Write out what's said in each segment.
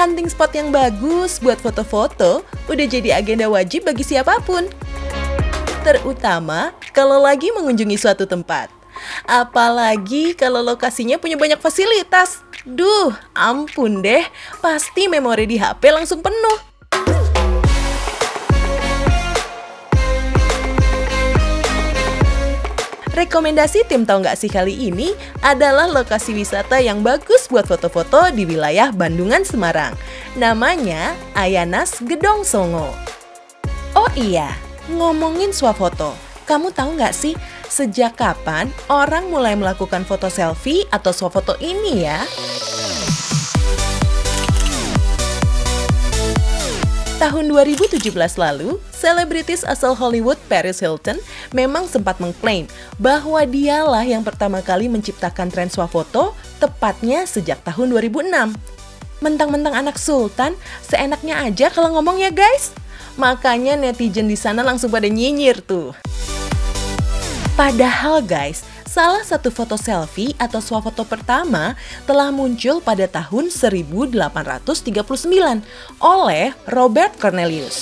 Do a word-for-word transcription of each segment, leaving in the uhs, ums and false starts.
hunting spot yang bagus buat foto-foto udah jadi agenda wajib bagi siapapun. Terutama kalau lagi mengunjungi suatu tempat. Apalagi kalau lokasinya punya banyak fasilitas. Duh, ampun deh, pasti memori di H P langsung penuh. Rekomendasi tim Tahu Nggak Sih kali ini adalah lokasi wisata yang bagus buat foto-foto di wilayah Bandungan, Semarang. Namanya Ayanas Gedong Songo. Oh iya, ngomongin swafoto, kamu tahu nggak sih sejak kapan orang mulai melakukan foto selfie atau swafoto ini ya? Tahun dua ribu tujuh belas lalu, selebritis asal Hollywood Paris Hilton memang sempat mengklaim bahwa dialah yang pertama kali menciptakan tren swafoto, tepatnya sejak tahun dua ribu enam. Mentang-mentang anak sultan, seenaknya aja kalau ngomong ya guys. Makanya netizen di sana langsung pada nyinyir tuh. Padahal guys, salah satu foto selfie atau swafoto pertama telah muncul pada tahun seribu delapan ratus tiga puluh sembilan oleh Robert Cornelius.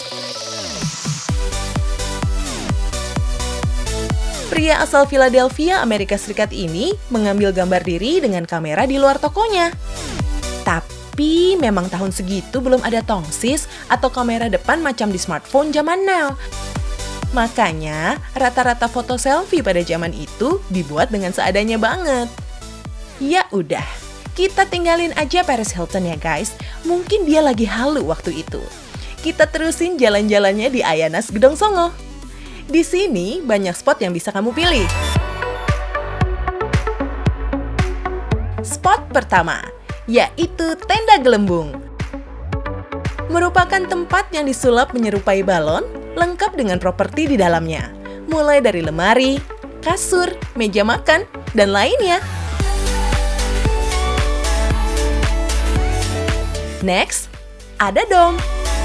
Pria asal Philadelphia, Amerika Serikat ini mengambil gambar diri dengan kamera di luar tokonya. Tapi memang tahun segitu belum ada tongsis atau kamera depan macam di smartphone zaman now. Makanya, rata-rata foto selfie pada zaman itu dibuat dengan seadanya banget. Ya udah, kita tinggalin aja Paris Hilton ya guys. Mungkin dia lagi halu waktu itu. Kita terusin jalan-jalannya di Ayanas Gedong Songo. Di sini banyak spot yang bisa kamu pilih. Spot pertama, yaitu Tenda Gelembung. Merupakan tempat yang disulap menyerupai balon, lengkap dengan properti di dalamnya, mulai dari lemari, kasur, meja makan, dan lainnya. Next, ada dom.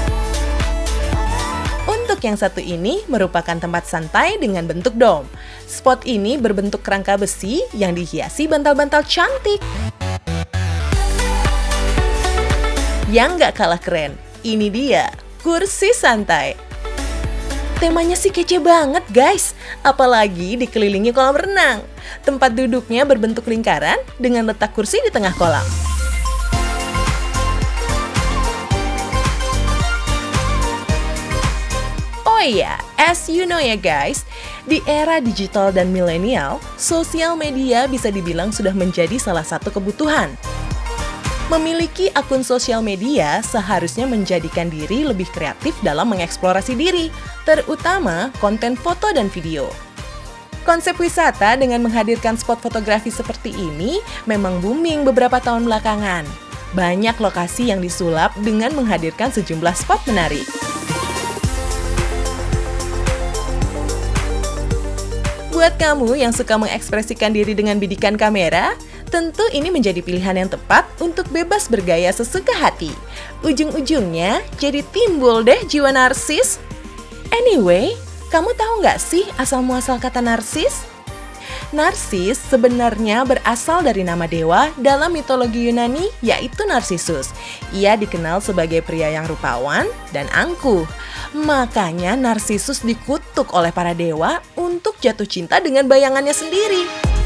Untuk yang satu ini merupakan tempat santai dengan bentuk dom. Spot ini berbentuk kerangka besi yang dihiasi bantal-bantal cantik. Yang nggak kalah keren, ini dia, kursi santai. Temanya sih kece banget guys, apalagi dikelilingi kolam renang. Tempat duduknya berbentuk lingkaran dengan letak kursi di tengah kolam. Oh iya, as you know ya guys, di era digital dan milenial, sosial media bisa dibilang sudah menjadi salah satu kebutuhan. Memiliki akun sosial media seharusnya menjadikan diri lebih kreatif dalam mengeksplorasi diri, terutama konten foto dan video. Konsep wisata dengan menghadirkan spot fotografi seperti ini memang booming beberapa tahun belakangan. Banyak lokasi yang disulap dengan menghadirkan sejumlah spot menarik. Buat kamu yang suka mengekspresikan diri dengan bidikan kamera, tentu ini menjadi pilihan yang tepat untuk bebas bergaya sesuka hati. Ujung-ujungnya jadi timbul deh jiwa narsis. Anyway, kamu tahu nggak sih asal-muasal kata narsis? Narsis sebenarnya berasal dari nama dewa dalam mitologi Yunani, yaitu Narcissus. Ia dikenal sebagai pria yang rupawan dan angkuh. Makanya Narcissus dikutuk oleh para dewa untuk jatuh cinta dengan bayangannya sendiri.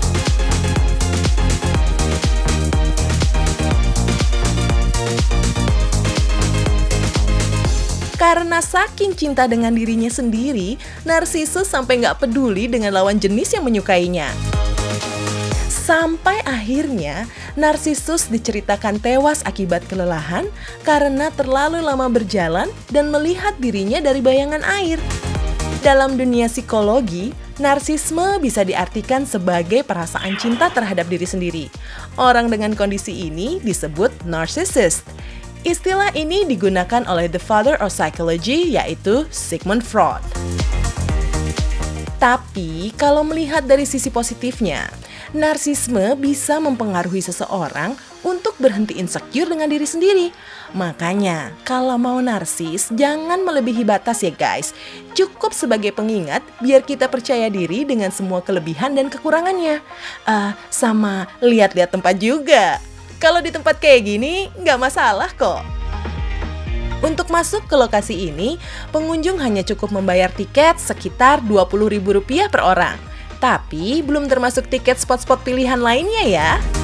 Karena saking cinta dengan dirinya sendiri, Narcissus sampai nggak peduli dengan lawan jenis yang menyukainya. Sampai akhirnya, Narcissus diceritakan tewas akibat kelelahan karena terlalu lama berjalan dan melihat dirinya dari bayangan air. Dalam dunia psikologi, narsisme bisa diartikan sebagai perasaan cinta terhadap diri sendiri. Orang dengan kondisi ini disebut narcissist. Istilah ini digunakan oleh the father of psychology, yaitu Sigmund Freud. Tapi, kalau melihat dari sisi positifnya, narsisme bisa mempengaruhi seseorang untuk berhenti insecure dengan diri sendiri. Makanya, kalau mau narsis, jangan melebihi batas ya guys. Cukup sebagai pengingat, biar kita percaya diri dengan semua kelebihan dan kekurangannya. Uh, sama lihat-lihat tempat juga. Kalau di tempat kayak gini, nggak masalah kok. Untuk masuk ke lokasi ini, pengunjung hanya cukup membayar tiket sekitar dua puluh ribu rupiah per orang. Tapi belum termasuk tiket spot-spot pilihan lainnya ya.